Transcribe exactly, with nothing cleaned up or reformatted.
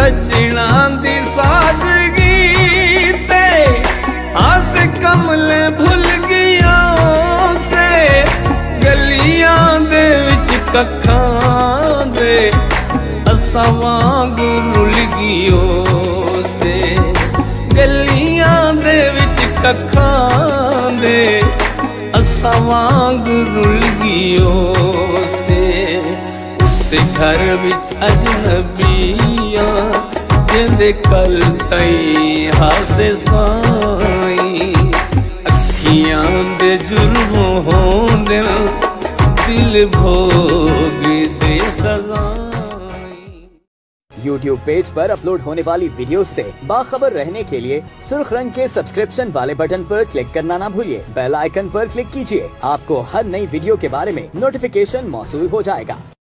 सजना दी सादगी ते आस कमले भुल गया से गलियां दे विच कखां दे असा वांग रुल गियो से गलियां दे विच कखां दे असा वांग रुल गियो से घर विच अजनबिया जिंदे कल तई हासे साई अखियां दे जुर्म होंदे दिल भोग दे सजाई। यूट्यूब पेज पर अपलोड होने वाली वीडियोस से बाखबर रहने के लिए सुर्ख रंग के सब्सक्रिप्शन वाले बटन पर क्लिक करना ना भूलिए। बेल आइकन पर क्लिक कीजिए, आपको हर नई वीडियो के बारे में नोटिफिकेशन मौसूल हो जाएगा।